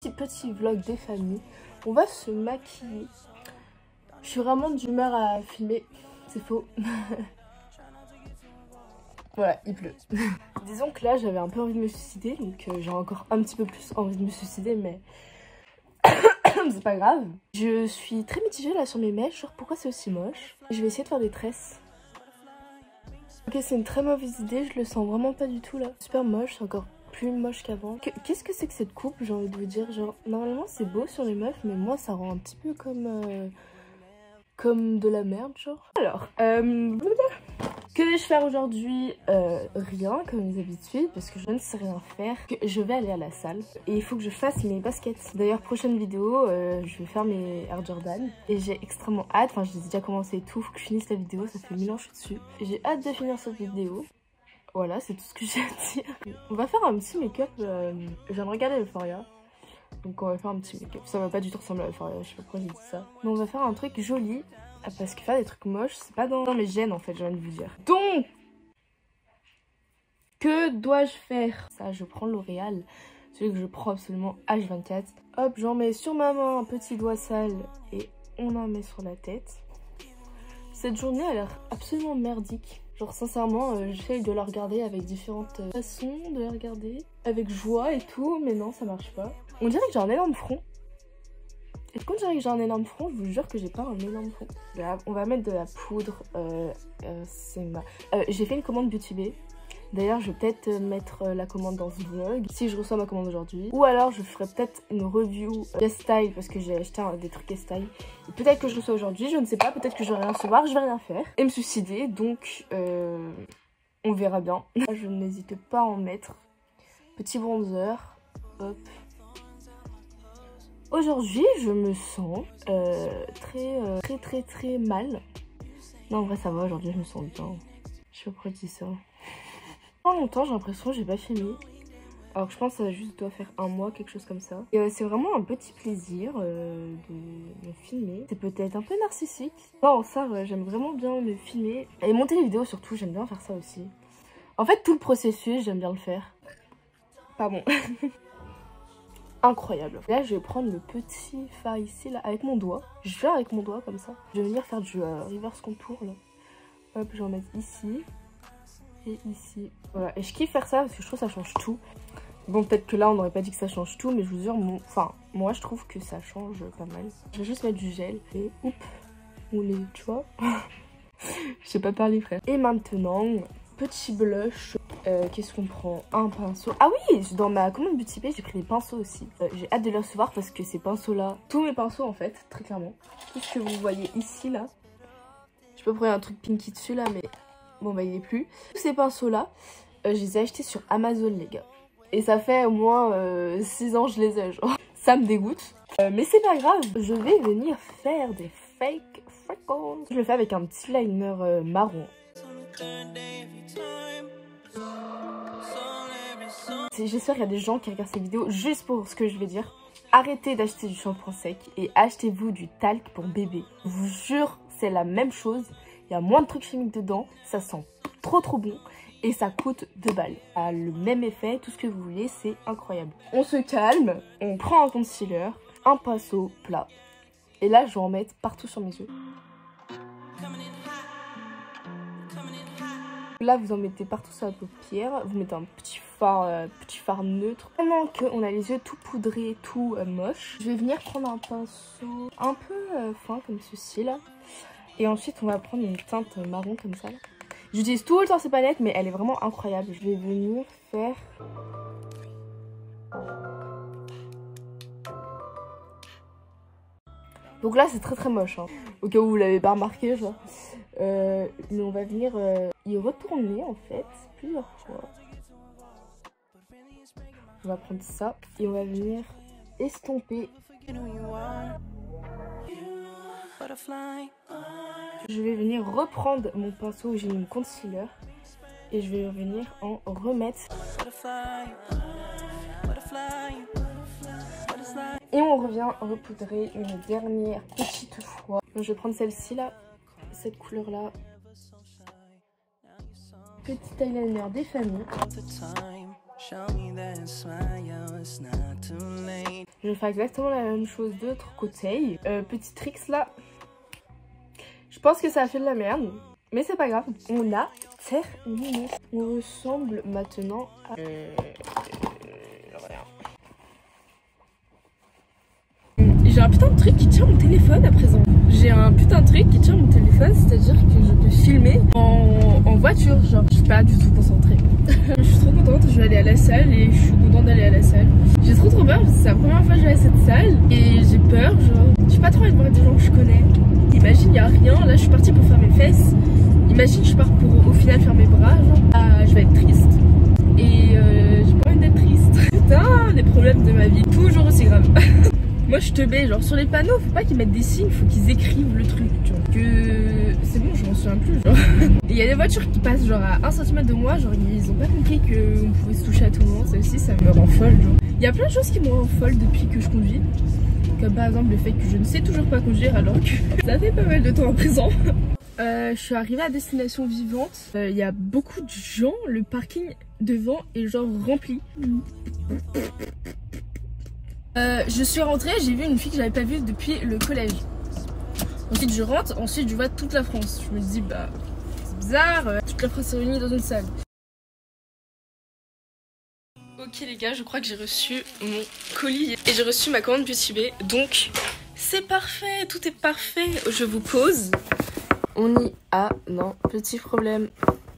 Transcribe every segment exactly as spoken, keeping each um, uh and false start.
Petit petit vlog des familles. On va se maquiller. Je suis vraiment d'humeur à filmer. C'est faux. Voilà, il pleut. Disons que là, j'avais un peu envie de me suicider. Donc euh, j'ai encore un petit peu plus envie de me suicider. Mais c'est pas grave. Je suis très mitigée là sur mes mèches. Genre pourquoi c'est aussi moche. Je vais essayer de faire des tresses. Ok, c'est une très mauvaise idée. Je le sens vraiment pas du tout là. Super moche. C'est encore plus moche qu'avant. Qu'est-ce que c'est que cette coupe, j'ai envie de vous dire. Genre normalement c'est beau sur les meufs. Mais moi ça rend un petit peu comme... Euh, comme de la merde genre. Alors, euh... que vais-je faire aujourd'hui? euh, Rien comme d'habitude parce que je ne sais rien faire. Je vais aller à la salle et il faut que je fasse mes baskets. D'ailleurs prochaine vidéo euh, je vais faire mes Air Jordan et j'ai extrêmement hâte. Enfin j'ai déjà commencé et tout, faut que je finisse la vidéo, ça fait mille ans que je suis dessus. J'ai hâte de finir cette vidéo. Voilà, c'est tout ce que j'ai à dire. On va faire un petit make-up. euh, Je viens de regarder Euphoria. Donc on va faire un petit make-up. Ça va pas du tout ressembler à Euphoria, je sais pas pourquoi j'ai dit ça. Mais on va faire un truc joli. Parce que faire des trucs moches, c'est pas dans mes gènes en fait, j'ai envie de vous dire. Donc, que dois-je faire? Ça, je prends L'Oréal, celui que je prends absolument H vingt-quatre. Hop, j'en mets sur ma main un petit doigt sale et on en met sur la tête. Cette journée a l'air absolument merdique. Genre sincèrement, euh, j'essaye de la regarder avec différentes euh, façons de la regarder. Avec joie et tout, mais non, ça marche pas. On dirait que j'ai un énorme front. Et quand je dirais que j'ai un énorme front, je vous jure que j'ai pas un énorme front. Là, on va mettre de la poudre. Euh, euh, c'est ma... Euh, j'ai fait une commande Beauty Bay. D'ailleurs, je vais peut-être mettre la commande dans ce vlog si je reçois ma commande aujourd'hui. Ou alors, je ferai peut-être une review guest style parce que j'ai acheté un, des trucs guest style. Peut-être que je reçois aujourd'hui, je ne sais pas. Peut-être que je vais rien recevoir, je vais rien faire. Et me suicider, donc euh, on verra bien. Je n'hésite pas à en mettre. Petit bronzer. Hop. Aujourd'hui, je me sens euh, très, euh, très, très, très mal. Non, en vrai, ça va. Aujourd'hui, je me sens bien. Je sais pas pourquoi je dis ça. Pendant longtemps, j'ai l'impression que j'ai pas filmé. Alors que je pense que ça juste doit faire un mois, quelque chose comme ça. Et euh, c'est vraiment un petit plaisir euh, de me filmer. C'est peut-être un peu narcissique. Non, ça, ouais, j'aime vraiment bien me filmer. Et monter les vidéos, surtout, j'aime bien faire ça aussi. En fait, tout le processus, j'aime bien le faire. Pas bon. Incroyable. Là, je vais prendre le petit fard ici, là, avec mon doigt. Je vais faire avec mon doigt, comme ça. Je vais venir faire du euh, reverse contour, là. Hop, je vais en mettre ici. Et ici. Voilà. Et je kiffe faire ça parce que je trouve que ça change tout. Bon, peut-être que là, on n'aurait pas dit que ça change tout, mais je vous jure, mon... enfin, moi, je trouve que ça change pas mal. Je vais juste mettre du gel. Et oup, on les, tu vois. Je sais pas parler, frère. Et maintenant, petit blush. Euh, Qu'est-ce qu'on prend? Un pinceau. Ah oui, dans ma commande Beauty Bay, j'ai pris des pinceaux aussi. Euh, j'ai hâte de les recevoir parce que ces pinceaux-là, tous mes pinceaux en fait, très clairement. Tout ce que vous voyez ici, là. Je sais pas pourquoi il y a un truc pinky dessus, là, mais bon, bah, il est plus. Tous ces pinceaux-là, euh, je les ai achetés sur Amazon, les gars. Et ça fait au moins euh, six ans que je les ai, genre. Ça me dégoûte. Euh, mais c'est pas grave. Je vais venir faire des fake freckles. Je le fais avec un petit liner euh, marron. J'espère qu'il y a des gens qui regardent ces vidéos juste pour ce que je vais dire. Arrêtez d'acheter du shampoing sec et achetez-vous du talc pour bébé. Je vous jure, c'est la même chose. Il y a moins de trucs chimiques dedans. Ça sent trop trop bon. Et ça coûte deux balles. Ça a le même effet, tout ce que vous voulez, c'est incroyable. On se calme, on prend un concealer, un pinceau plat. Et là, je vais en mettre partout sur mes yeux. Là, vous en mettez partout sur la paupière. Vous mettez un petit fard, euh, petit fard neutre. Pendant qu'on a les yeux tout poudrés, tout euh, moche, je vais venir prendre un pinceau un peu euh, fin comme ceci là. Et ensuite, on va prendre une teinte marron comme ça. Là. J'utilise tout le temps ces palettes, mais elle est vraiment incroyable. Je vais venir faire... Donc là, c'est très très moche, hein. Au cas où vous l'avez pas remarqué, genre. Euh, mais on va venir euh, y retourner, en fait, plusieurs fois. On va prendre ça et on va venir estomper. Je vais venir reprendre mon pinceau où j'ai mis mon concealer et je vais venir en remettre. Et on revient repoudrer une dernière petite fois. Donc je vais prendre celle-ci là, cette couleur là. Petit eyeliner des familles. Je vais faire exactement la même chose de l'autre côté. Euh, petit tricks là. Je pense que ça a fait de la merde. Mais c'est pas grave. On a terminé. On ressemble maintenant à... Euh... J'ai un putain de truc qui tient mon téléphone à présent. J'ai un putain de truc qui tient mon téléphone, c'est-à-dire que je peux filmer en, en voiture. Genre, je suis pas du tout concentrée. Je suis trop contente, je vais aller à la salle et je suis contente d'aller à la salle. J'ai trop trop peur parce que c'est la première fois que je vais à cette salle et j'ai peur, genre, j'ai pas trop envie de voir des gens que je connais. Imagine, y a rien, là je suis partie pour faire mes fesses. Imagine, je pars pour au final faire mes bras, genre, ah, je vais être triste. Et euh, j'ai pas envie d'être triste. Putain, les problèmes de ma vie, toujours aussi graves. Moi je te baie, genre sur les panneaux, faut pas qu'ils mettent des signes, faut qu'ils écrivent le truc, tu vois. Que c'est bon, je m'en souviens plus, genre. Et il y a des voitures qui passent genre à un centimètre de moi, genre ils ont pas compris qu'on pouvait se toucher à tout le monde, ça aussi ça me rend folle, genre. Il y a plein de choses qui me rendent folle depuis que je conduis. Comme par exemple le fait que je ne sais toujours pas conduire alors que ça fait pas mal de temps en prison. Euh, je suis arrivée à destination vivante, il euh, y a beaucoup de gens, le parking devant est genre rempli. Euh, je suis rentrée, j'ai vu une fille que j'avais pas vue depuis le collège. Ensuite je rentre, ensuite je vois toute la France. Je me dis bah c'est bizarre, euh, toute la France est réunie dans une salle. Ok les gars, je crois que j'ai reçu mon colis et j'ai reçu ma commande Beauty Bay. Donc c'est parfait, tout est parfait. Je vous pose. On y a, non, petit problème.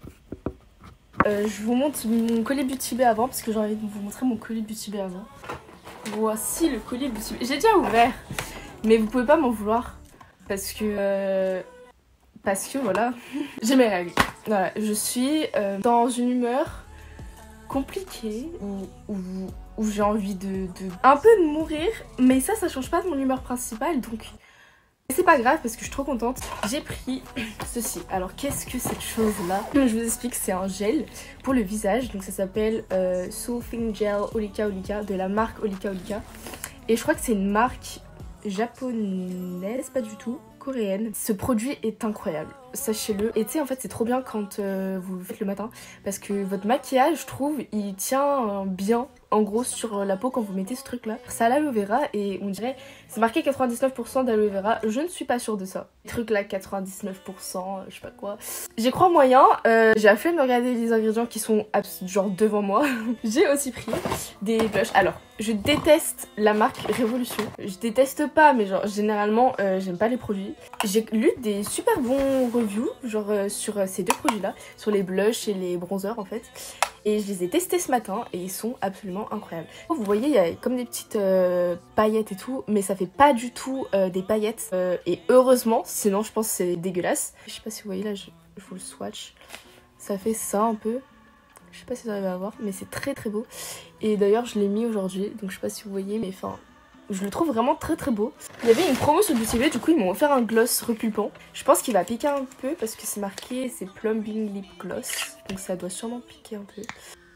Euh, je vous montre mon colis Beauty Bay avant parce que j'ai envie de vous montrer mon colis Beauty Bay avant. Voici le colis Beauty Bay. J'ai déjà ouvert, mais vous pouvez pas m'en vouloir parce que euh, parce que voilà, j'ai mes règles. Voilà, je suis euh, dans une humeur compliquée où, où, où j'ai envie de, de un peu de mourir, mais ça, ça change pas de mon humeur principale, donc c'est pas grave parce que je suis trop contente. J'ai pris ceci. Alors qu'est-ce que cette chose là? Je vous explique, c'est un gel pour le visage. Donc ça s'appelle euh, Soothing Gel Olika Olika de la marque Olika Olika. Et je crois que c'est une marque japonaise, pas du tout, coréenne. Ce produit est incroyable, sachez-le. Et tu sais en fait c'est trop bien quand euh, vous le faites le matin parce que votre maquillage, je trouve, il tient bien en gros sur la peau quand vous mettez ce truc là. C'est à l'aloe vera et on dirait, c'est marqué quatre-vingt-dix-neuf pour cent d'aloe vera, je ne suis pas sûre de ça. Ce truc là quatre-vingt-dix-neuf pour cent, je sais pas quoi. J'y crois moyen, euh, j'ai fait de me regarder les ingrédients qui sont genre devant moi. J'ai aussi pris des blushs. Alors je déteste la marque Révolution, je déteste pas mais genre généralement euh, j'aime pas les produits. J'ai lu des super bons reviews genre euh, sur euh, ces deux produits là, sur les blushs et les bronzers en fait. Et je les ai testés ce matin et ils sont absolument incroyables. Vous voyez, il y a comme des petites euh, paillettes et tout, mais ça fait pas du tout euh, des paillettes. Euh, et heureusement, sinon je pense que c'est dégueulasse. Je sais pas si vous voyez là, je, je vous le swatch. Ça fait ça un peu. Je sais pas si vous arrivez à voir, mais c'est très très beau. Et d'ailleurs, je l'ai mis aujourd'hui, donc je sais pas si vous voyez, mais enfin... je le trouve vraiment très très beau. Il y avait une promo sur Beauty Bay, du coup ils m'ont offert un gloss repulpant. Je pense qu'il va piquer un peu parce que c'est marqué, c'est Plumping Lip Gloss. Donc ça doit sûrement piquer un peu.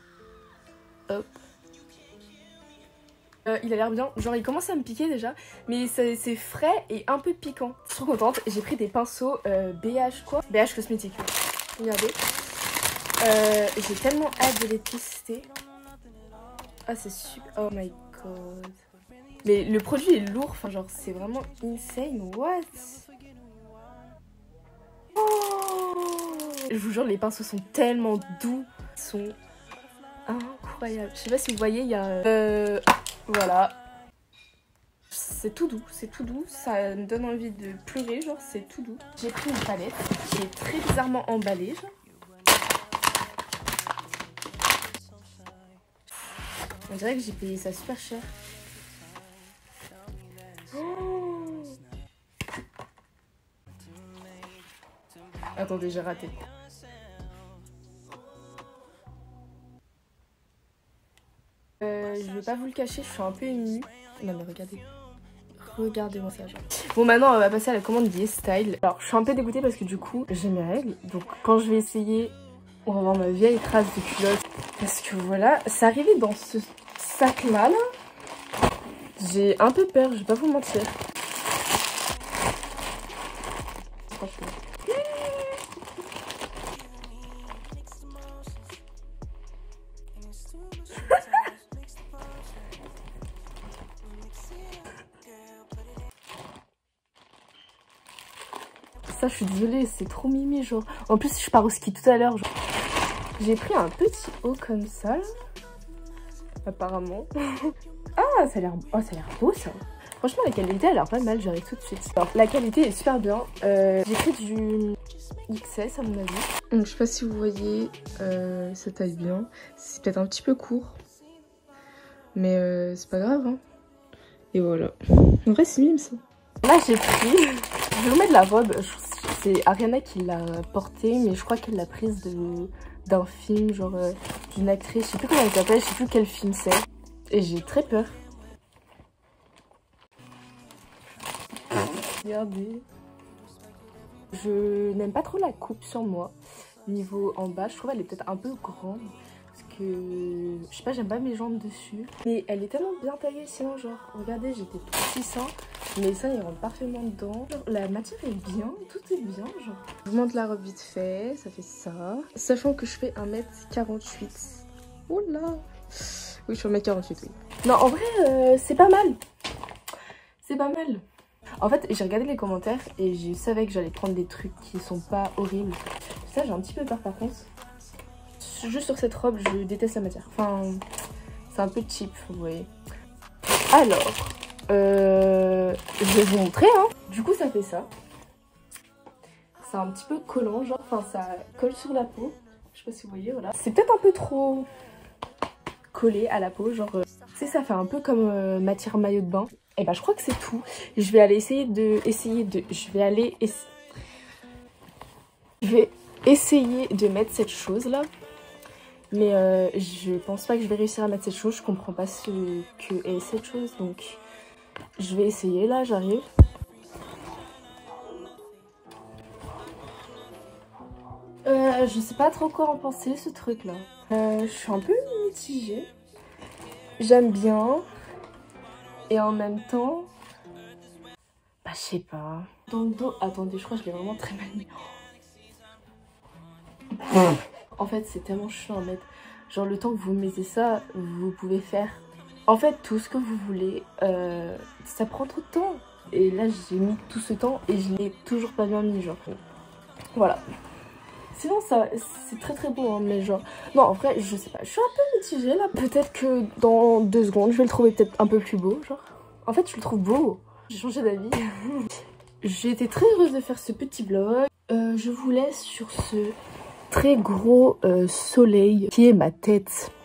Hop. Euh, il a l'air bien, genre il commence à me piquer déjà, mais c'est frais et un peu piquant. Je suis trop contente, j'ai pris des pinceaux euh, B H quoi B H Cosmétique. Regardez. Euh, j'ai tellement hâte de les tester. Ah c'est super, oh my god. Mais le produit est lourd, enfin genre c'est vraiment insane, what? Oh, je vous jure les pinceaux sont tellement doux, ils sont incroyables. Je sais pas si vous voyez, il y a... Euh, voilà. C'est tout doux, c'est tout doux, ça me donne envie de pleurer, genre c'est tout doux. J'ai pris une palette qui est très bizarrement emballée, genre. On dirait que j'ai payé ça super cher. Oh. Attendez, j'ai raté. Euh, je vais pas vous le cacher, je suis un peu émue. Non mais regardez. Regardez-moi ça, genre. Bon, maintenant on va passer à la commande des styles. Alors je suis un peu dégoûtée parce que du coup j'ai mes règles. Donc quand je vais essayer, on va voir ma vieille trace de culotte. Parce que voilà, c'est arrivé dans ce sac là, là. J'ai un peu peur, je vais pas vous mentir. Franchement. ça, je suis désolée, c'est trop mimi, genre. En plus, je pars au ski tout à l'heure. Genre... J'ai pris un petit haut comme ça, là. Apparemment. Ah, ça a l'air oh, ça a l'air beau, ça. Franchement, la qualité, elle a l'air pas mal, j'arrive tout de suite. Alors, la qualité est super bien. Euh, J'ai pris du X S, à mon avis. Donc, je sais pas si vous voyez, euh, ça taille bien. C'est peut-être un petit peu court. Mais euh, c'est pas grave, hein. Et voilà. En vrai, c'est mime, ça. Là, j'ai pris... Je vais vous mettre la robe. C'est Ariana qui l'a portée, mais je crois qu'elle l'a prise de... d'un film, genre euh, d'une actrice. Je sais plus comment elle s'appelle, je sais plus quel film c'est. Et j'ai très peur. Regardez. Je n'aime pas trop la coupe sur moi. Niveau en bas, je trouve elle est peut-être un peu grande. Parce que, je sais pas, j'aime pas mes jambes dessus. Mais elle est tellement bien taillée sinon, genre, regardez, j'étais tout petit sein. Mais ça, il rentre parfaitement dedans. Genre, la matière est bien, tout est bien, genre. Je vous montre la robe vite fait, ça fait ça. Sachant que je fais un mètre quarante-huit. Oh là! Oui, je fais un mètre quarante-huit, oui. Non, en vrai, euh, c'est pas mal. C'est pas mal. En fait, j'ai regardé les commentaires et je savais que j'allais prendre des trucs qui sont pas horribles. Ça, j'ai un petit peu peur par contre. Juste sur cette robe, je déteste la matière. Enfin, c'est un peu cheap, vous voyez. Alors, euh, je vais vous montrer, hein. Du coup, ça fait ça. C'est un petit peu collant, genre, enfin, ça colle sur la peau. Je sais pas si vous voyez, voilà. C'est peut-être un peu trop collé à la peau, genre, euh, tu sais, ça fait un peu comme euh, matière maillot de bain. Et bah, je crois que c'est tout. Je vais aller essayer de, essayer de, je vais aller, essa... je vais essayer de mettre cette chose là. Mais euh, je pense pas que je vais réussir à mettre cette chose. Je comprends pas ce que est cette chose. Donc je vais essayer là, j'arrive. Euh, je sais pas trop quoi en penser ce truc là. Euh, je suis un peu mitigée. J'aime bien. Et en même temps... Bah je sais pas. Dans le dos... Attendez, je crois que je l'ai vraiment très mal mis. En fait, c'est tellement chiant à mettre. Genre, le temps que vous mettez ça, vous pouvez faire... En fait, tout ce que vous voulez. Euh, ça prend trop de temps. Et là, j'ai mis tout ce temps et je l'ai toujours pas bien mis, genre. Voilà. Sinon, ça, c'est très très beau, hein, mais genre... Non, en vrai, je sais pas. Je suis un peu mitigée, là. Peut-être que dans deux secondes, je vais le trouver peut-être un peu plus beau, genre. En fait, je le trouve beau. J'ai changé d'avis. J'ai été très heureuse de faire ce petit vlog. Euh, je vous laisse sur ce très gros euh, soleil qui est ma tête.